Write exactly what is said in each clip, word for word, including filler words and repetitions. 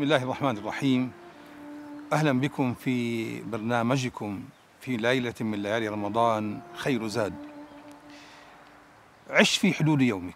الله الرحمن الرحيم. أهلا بكم في برنامجكم في ليلة من ليالي رمضان خير زاد. عش في حدود يومك،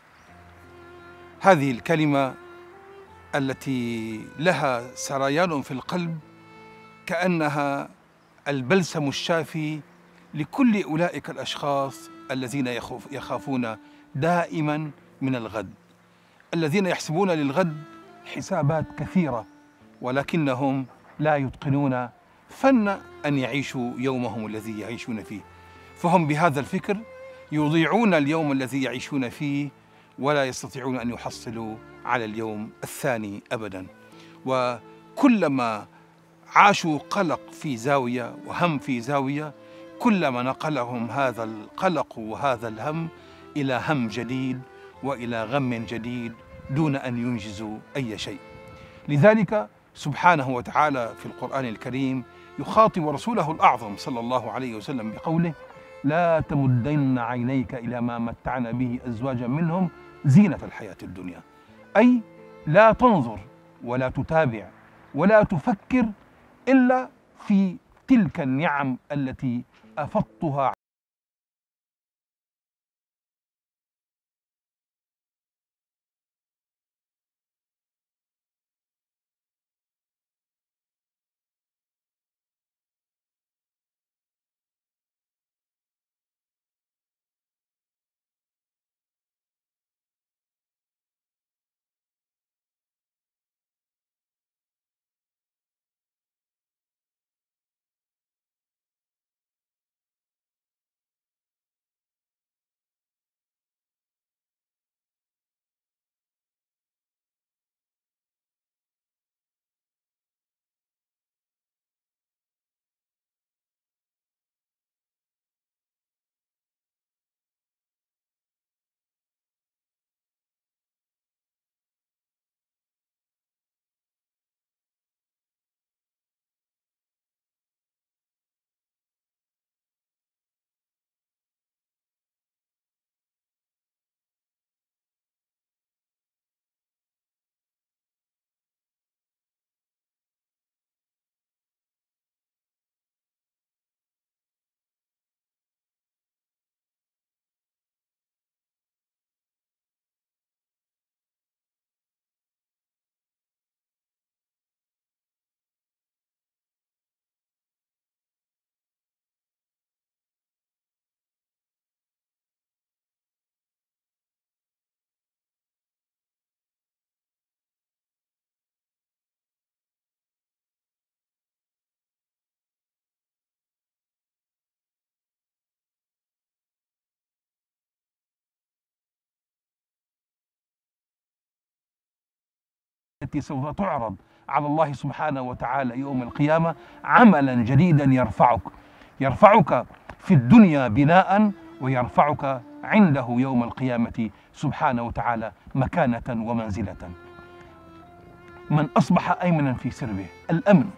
هذه الكلمة التي لها سريان في القلب كأنها البلسم الشافي لكل أولئك الأشخاص الذين يخافون دائما من الغد، الذين يحسبون للغد حسابات كثيرة ولكنهم لا يتقنون فن أن يعيشوا يومهم الذي يعيشون فيه، فهم بهذا الفكر يضيعون اليوم الذي يعيشون فيه ولا يستطيعون أن يحصلوا على اليوم الثاني أبدا. وكلما عاشوا قلق في زاوية وهم في زاوية، كلما نقلهم هذا القلق وهذا الهم إلى هم جديد وإلى غم جديد دون أن ينجزوا أي شيء. لذلك سبحانه وتعالى في القرآن الكريم يخاطب رسوله الأعظم صلى الله عليه وسلم بقوله: لا تمدن عينيك إلى ما متعنا به أزواجا منهم زينة الحياة الدنيا، أي لا تنظر ولا تتابع ولا تفكر إلا في تلك النعم التي أفضتها التي سوف تعرض على الله سبحانه وتعالى يوم القيامة عملا جديدا يرفعك يرفعك في الدنيا بناء ويرفعك عنده يوم القيامة سبحانه وتعالى مكانة ومنزلة. من أصبح أيمنا في سربه، الأمن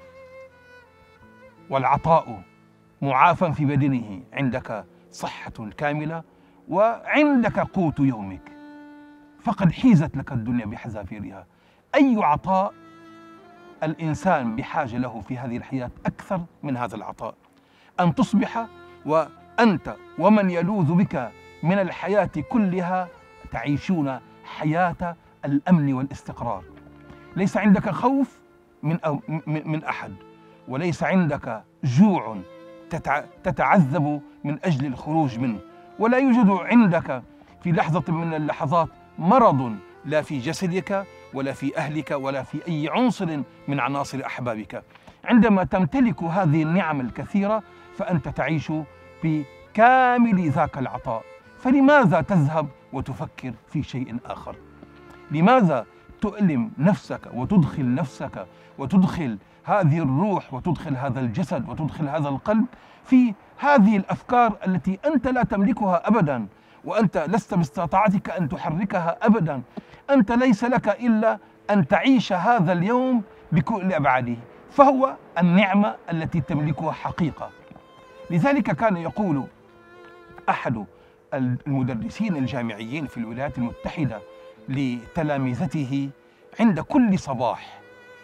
والعطاء، معافى في بدنه، عندك صحة كاملة وعندك قوت يومك، فقد حيزت لك الدنيا بحذافيرها. أي عطاء الإنسان بحاجة له في هذه الحياة أكثر من هذا العطاء؟ أن تصبح وأنت ومن يلوذ بك من الحياة كلها تعيشون حياة الأمن والاستقرار، ليس عندك خوف من من أحد، وليس عندك جوع تتعذب من أجل الخروج منه، ولا يوجد عندك في لحظة من اللحظات مرض لا في جسدك ولا في أهلك ولا في أي عنصر من عناصر أحبابك. عندما تمتلك هذه النعم الكثيرة فأنت تعيش بكامل ذاك العطاء، فلماذا تذهب وتفكر في شيء آخر؟ لماذا تؤلم نفسك وتدخل نفسك وتدخل هذه الروح وتدخل هذا الجسد وتدخل هذا القلب في هذه الأفكار التي أنت لا تملكها أبدا، وأنت لست باستطاعتك أن تحركها أبدا؟ أنت ليس لك إلا أن تعيش هذا اليوم بكل أبعاده، فهو النعمة التي تملكها حقيقة. لذلك كان يقول أحد المدرسين الجامعيين في الولايات المتحدة لتلامذته عند كل صباح: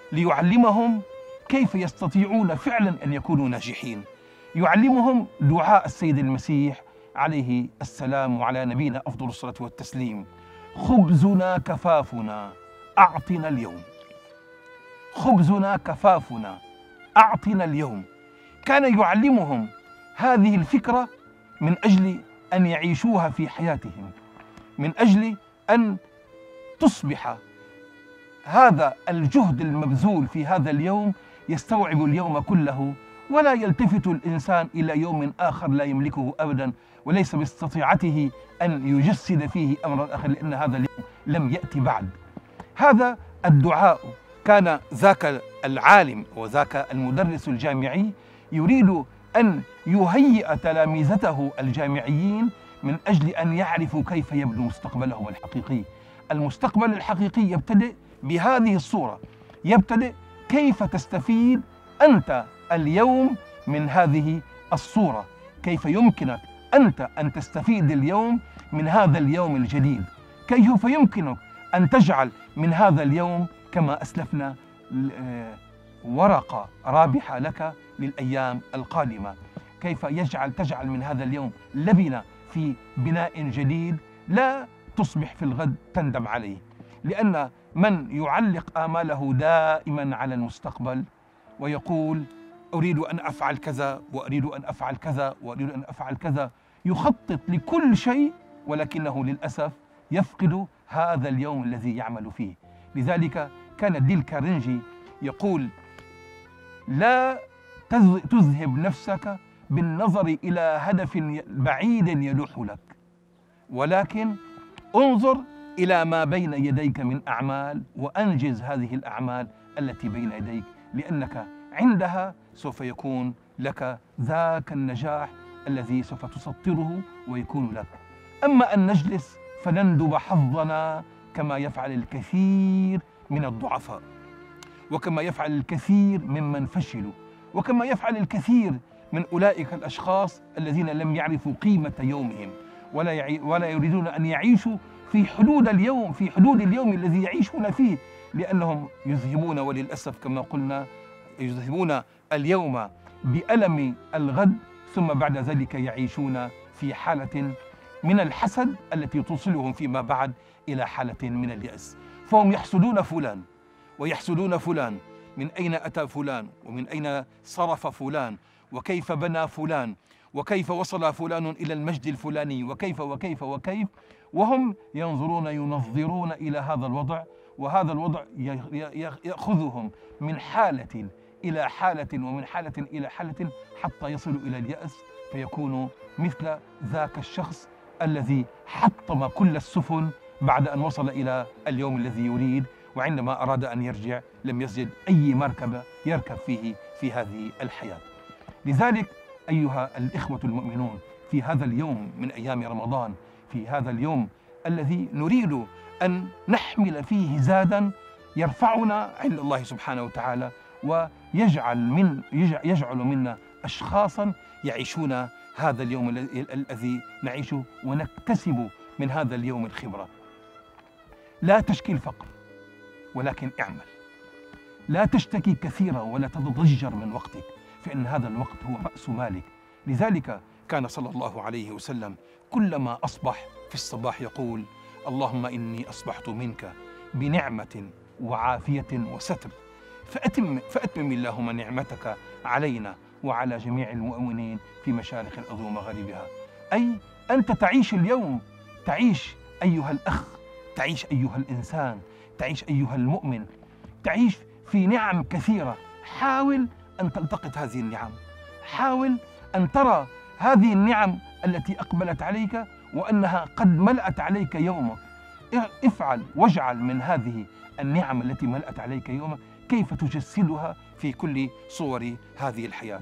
ليعلمهم كيف يستطيعون فعلا أن يكونوا ناجحين. يعلمهم دعاء السيد المسيح عليه السلام وعلى نبينا أفضل الصلاة والتسليم: خبزنا كفافنا أعطنا اليوم. خبزنا كفافنا أعطنا اليوم. كان يعلمهم هذه الفكرة من أجل أن يعيشوها في حياتهم، من أجل أن تصبح هذا الجهد المبذول في هذا اليوم يستوعب اليوم كله، ولا يلتفت الإنسان إلى يوم آخر لا يملكه أبدا، وليس باستطاعته أن يجسد فيه أمرا آخر، لأن هذا اليوم لم يأتي بعد. هذا الدعاء كان ذاك العالم وذاك المدرس الجامعي يريد أن يهيئ تلامذته الجامعيين من أجل أن يعرفوا كيف يبنوا مستقبلهم الحقيقي. المستقبل الحقيقي يبتدئ بهذه الصورة، يبتدئ كيف تستفيد أنت اليوم من هذه الصورة، كيف يمكنك أنت أن تستفيد اليوم من هذا اليوم الجديد، كيف يمكنك أن تجعل من هذا اليوم كما أسلفنا ورقة رابحة لك للأيام القادمة، كيف يجعل تجعل من هذا اليوم لبنة في بناء جديد لا تصبح في الغد تندم عليه. لأن من يعلق آماله دائما على المستقبل ويقول أريد أن أفعل كذا وأريد أن أفعل كذا وأريد أن أفعل كذا، يخطط لكل شيء ولكنه للأسف يفقد هذا اليوم الذي يعمل فيه. لذلك كان ديل كارنيجي يقول: لا تذهب نفسك بالنظر إلى هدف بعيد يلوح لك، ولكن انظر إلى ما بين يديك من أعمال وأنجز هذه الأعمال التي بين يديك، لأنك عندها سوف يكون لك ذاك النجاح الذي سوف تسطره ويكون لك. أما أن نجلس فنندب حظنا كما يفعل الكثير من الضعفاء، وكما يفعل الكثير ممن فشلوا، وكما يفعل الكثير من أولئك الأشخاص الذين لم يعرفوا قيمة يومهم ولا يعي ولا يريدون أن يعيشوا في حدود اليوم في حدود اليوم الذي يعيشون فيه، لأنهم يذهبون وللأسف كما قلنا يذهبون اليوم بألم الغد، ثم بعد ذلك يعيشون في حالة من الحسد التي توصلهم فيما بعد إلى حالة من اليأس. فهم يحسدون فلان ويحسدون فلان، من أين أتى فلان ومن أين صرف فلان وكيف بنى فلان وكيف وصل فلان إلى المجد الفلاني وكيف وكيف وكيف، وهم ينظرون ينظرون إلى هذا الوضع، وهذا الوضع يأخذهم من حالة إلى حالة ومن حالة إلى حالة حتى يصلوا إلى اليأس، فيكونوا مثل ذاك الشخص الذي حطم كل السفن بعد أن وصل إلى اليوم الذي يريد، وعندما أراد أن يرجع لم يجد أي مركبة يركب فيه في هذه الحياة. لذلك أيها الإخوة المؤمنون، في هذا اليوم من أيام رمضان، في هذا اليوم الذي نريد أن نحمل فيه زادا يرفعنا عند الله سبحانه وتعالى ويجعل من يجعل منا أشخاصا يعيشون هذا اليوم الذي نعيشه ونكتسب من هذا اليوم الخبرة. لا تشكي الفقر ولكن اعمل، لا تشتكي كثيرا ولا تتضجر من وقتك، فإن هذا الوقت هو رأس مالك. لذلك كان صلى الله عليه وسلم كلما أصبح في الصباح يقول: اللهم إني أصبحت منك بنعمة وعافية وستر، فأتم فأتمم اللهم نعمتك علينا وعلى جميع المؤمنين في مشارق الأرض ومغاربها. أي أنت تعيش اليوم، تعيش أيها الأخ، تعيش أيها الإنسان، تعيش أيها المؤمن، تعيش في نعم كثيرة. حاول أن تلتقط هذه النعم، حاول أن ترى هذه النعم التي أقبلت عليك وأنها قد ملأت عليك يومك. افعل واجعل من هذه النعم التي ملأت عليك يومك كيف تجسدها في كل صور هذه الحياة.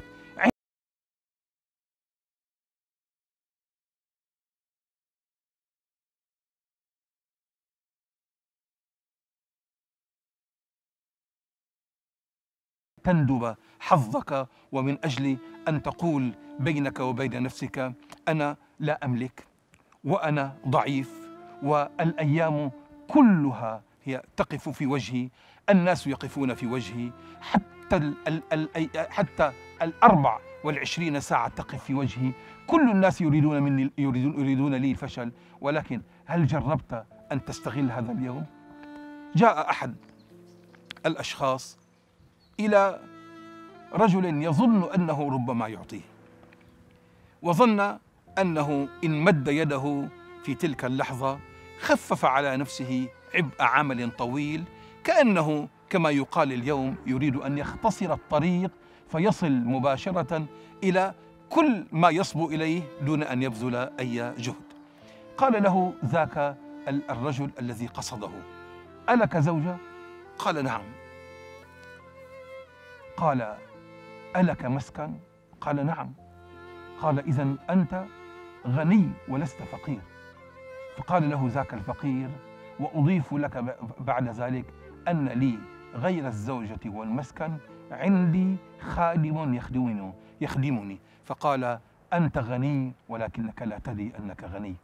تندب حظك ومن أجل أن تقول بينك وبين نفسك: أنا لا أملك وأنا ضعيف والأيام كلها هي تقف في وجهي، الناس يقفون في وجهي، حتى ال ال ال حتى الأربع والعشرين ساعة تقف في وجهي. كل الناس يريدون مني يريدون يريدون لي الفشل، ولكن هل جربت أن تستغل هذا اليوم؟ جاء أحد الأشخاص إلى رجل يظن أنه ربما يعطيه، وظن أنه إن مد يده في تلك اللحظة خفف على نفسه عبء عمل طويل، كأنه كما يقال اليوم يريد أن يختصر الطريق فيصل مباشرة إلى كل ما يصبو إليه دون أن يبذل أي جهد. قال له ذاك الرجل الذي قصده: ألك زوجة؟ قال: نعم. قال: ألك مسكن؟ قال: نعم. قال: إذن أنت غني ولست فقير. فقال له ذاك الفقير: وأضيف لك بعد ذلك أن لي غير الزوجة والمسكن عندي خادم يخدمني يخدمني فقال: أنت غني ولكنك لا تدري أنك غني.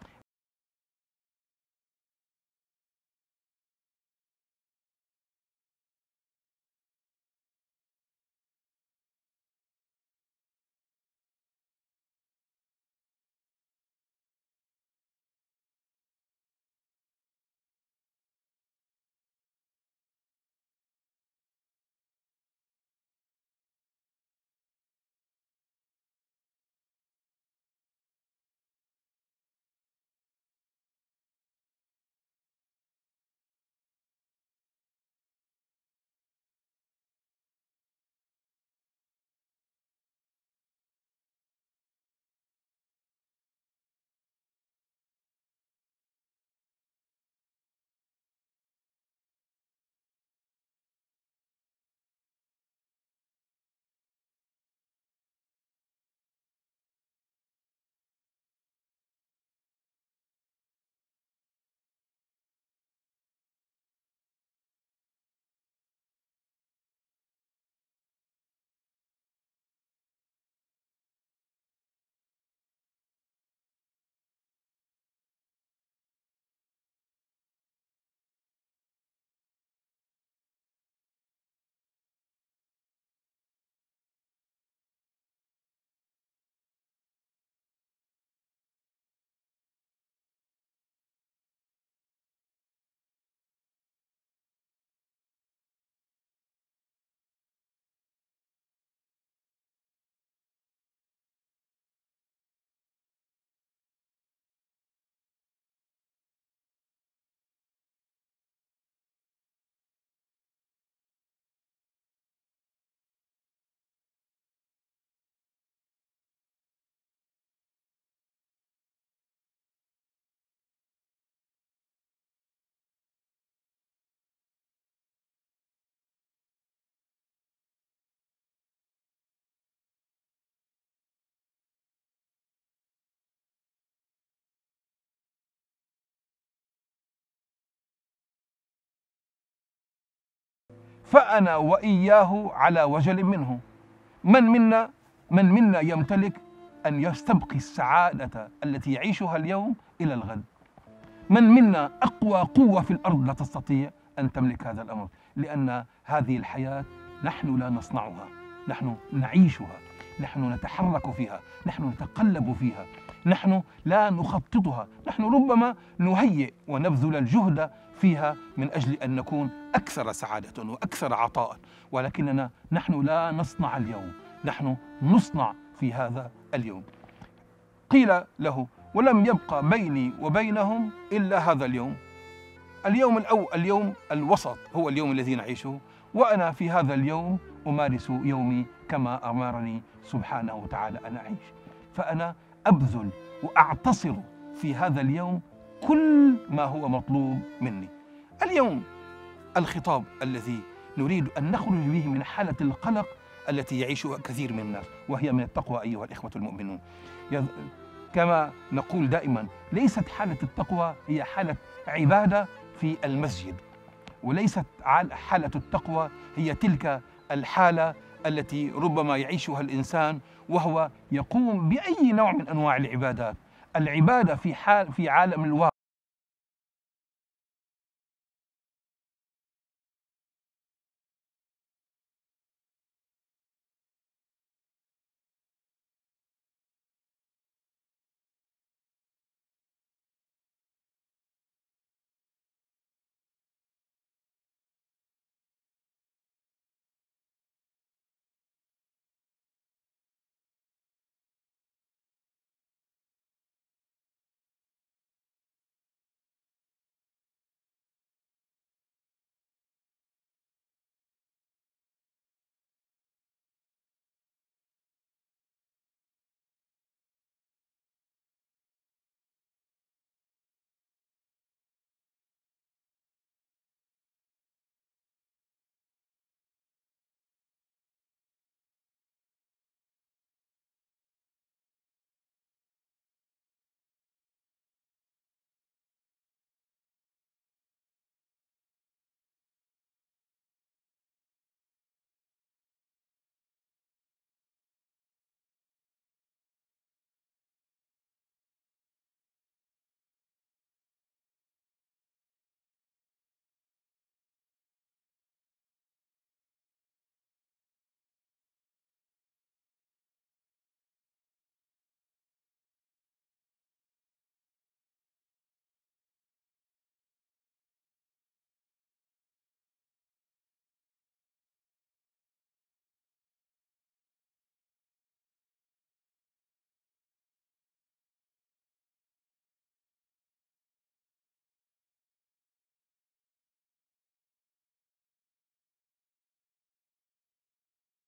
فأنا وإياه على وجل منه. من منا من منا يمتلك أن يستبقي السعادة التي يعيشها اليوم إلى الغد؟ من منا أقوى قوة في الأرض لا تستطيع أن تملك هذا الأمر؟ لأن هذه الحياة نحن لا نصنعها، نحن نعيشها، نحن نتحرك فيها، نحن نتقلب فيها، نحن لا نخططها، نحن ربما نهيئ ونبذل الجهد فيها من أجل أن نكون أكثر سعادة وأكثر عطاء، ولكننا نحن لا نصنع اليوم، نحن نصنع في هذا اليوم. قيل له: ولم يبقى بيني وبينهم إلا هذا اليوم، اليوم الأول، اليوم الوسط هو اليوم الذي نعيشه، وأنا في هذا اليوم أمارس يومي كما أمرني سبحانه وتعالى أن أعيش. فأنا أبذل وأعتصر في هذا اليوم كل ما هو مطلوب مني. اليوم الخطاب الذي نريد أن نخرج به من حالة القلق التي يعيشها كثير من الناس، وهي من التقوى أيها الإخوة المؤمنون. كما نقول دائما، ليست حالة التقوى هي حالة عبادة في المسجد، وليست حالة التقوى هي تلك الحالة التي ربما يعيشها الإنسان وهو يقوم بأي نوع من أنواع العبادات. العبادة في حال في عالم الواقع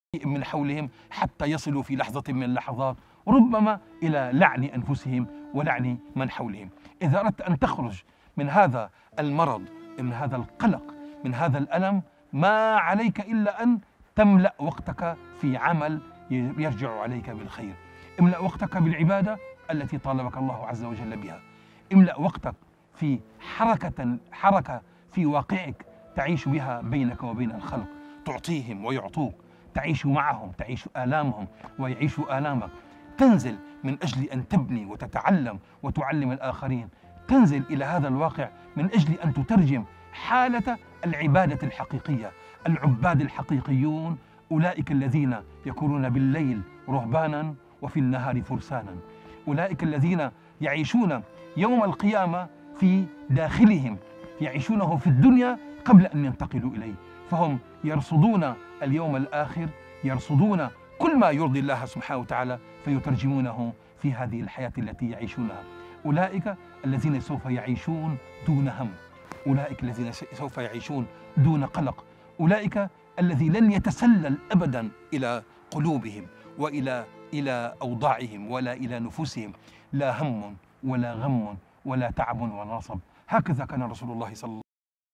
من حولهم حتى يصلوا في لحظة من اللحظات ربما إلى لعن أنفسهم ولعن من حولهم. إذا أردت أن تخرج من هذا المرض، من هذا القلق، من هذا الألم، ما عليك إلا أن تملأ وقتك في عمل يرجع عليك بالخير. املأ وقتك بالعبادة التي طالبك الله عز وجل بها. املأ وقتك في حركة حركة في واقعك تعيش بها بينك وبين الخلق، تعطيهم ويعطوك، تعيش معهم، تعيش آلامهم ويعيشوا آلامك، تنزل من أجل أن تبني وتتعلم وتعلم الآخرين، تنزل إلى هذا الواقع من أجل أن تترجم حالة العبادة الحقيقية. العباد الحقيقيون أولئك الذين يكونون بالليل رهبانا وفي النهار فرسانا، أولئك الذين يعيشون يوم القيامة في داخلهم، يعيشونه في الدنيا قبل أن ينتقلوا إليه، فهم يرصدون اليوم الآخر، يرصدون كل ما يرضي الله سبحانه وتعالى فيترجمونه في هذه الحياة التي يعيشونها. أولئك الذين سوف يعيشون دون هم، أولئك الذين سوف يعيشون دون قلق، أولئك الذي لن يتسلل أبدا إلى قلوبهم وإلى إلى أوضاعهم ولا إلى نفوسهم لا هم ولا غم ولا تعب ولا نصب. هكذا كان رسول الله صلى الله عليه وسلم.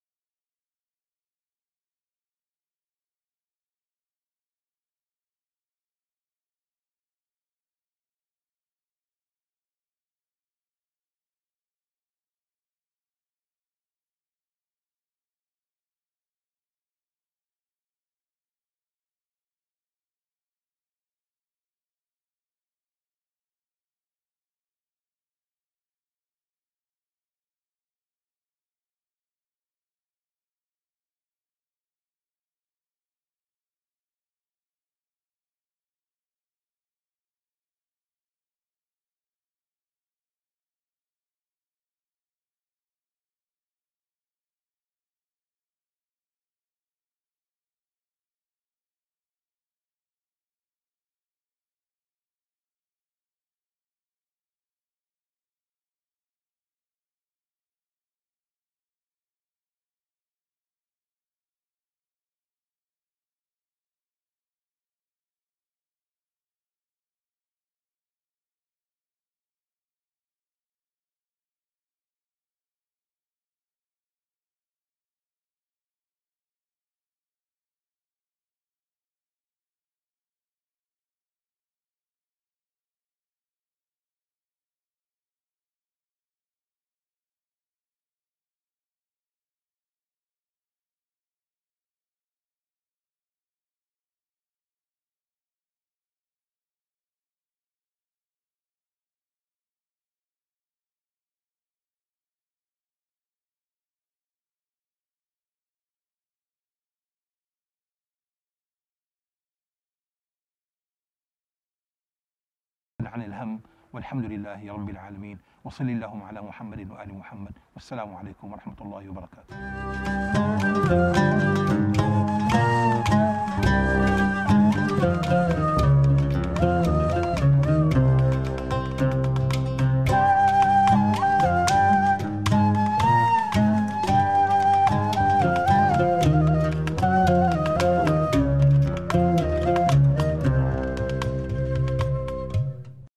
عن الهم، والحمد لله رب العالمين، وصل اللهم على محمد وآل محمد، والسلام عليكم ورحمة الله وبركاته.